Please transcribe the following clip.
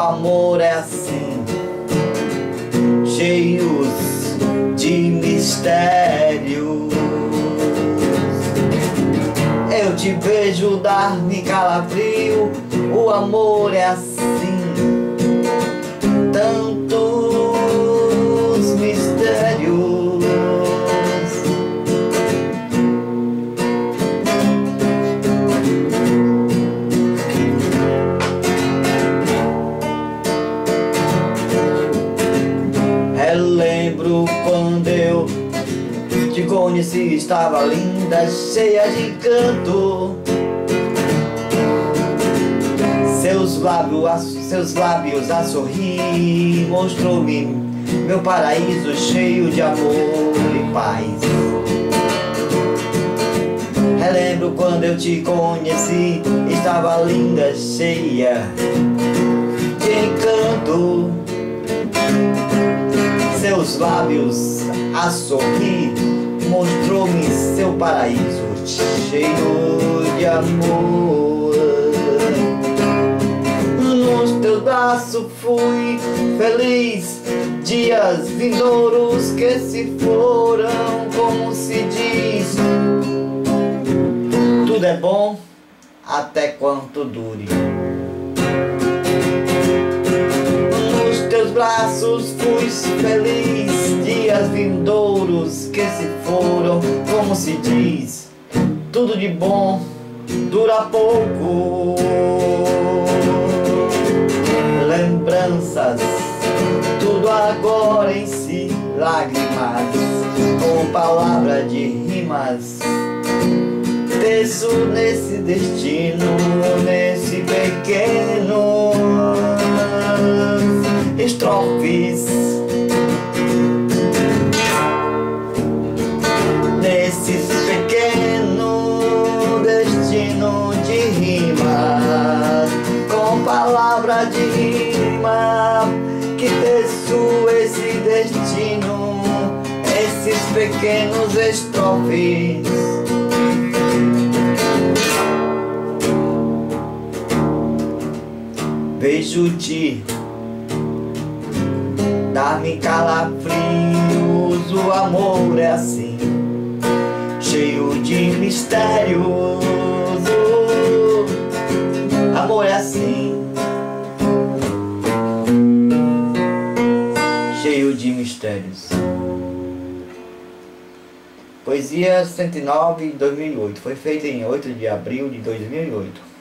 amor é assim, cheios de mistérios. Eu te vejo dar-me calafrio, o amor é assim, tantos mistérios. Relembro quando eu te conheci, estava linda, cheia de encanto. Seus lábios a sorrir mostrou-me meu paraíso cheio de amor e paz. Relembro quando eu te conheci, estava linda, cheia de encanto. Seus lábios a sorrir mostrou-me seu paraíso cheio de amor. Nos teus braços fui feliz, dias vindouros que se foram, como se diz. Tudo é bom até quanto dure. Nos teus braços fui feliz, dias vindouros que se foram, como se diz. Tudo de bom dura pouco. Lembranças, tudo agora em si, lágrimas, com palavra de rimas. Teço nesse destino, nesse pequeno estrofes, nesses pequeno destino de rima, com palavra de rima, que teço esse destino, esses pequenos estrofes. Vejo-te dar-me calafrios, o amor é assim, cheio de mistérios. Amor é assim, cheio de mistérios. Poesia 109, 2008. Foi feita em 8 de abril de 2008.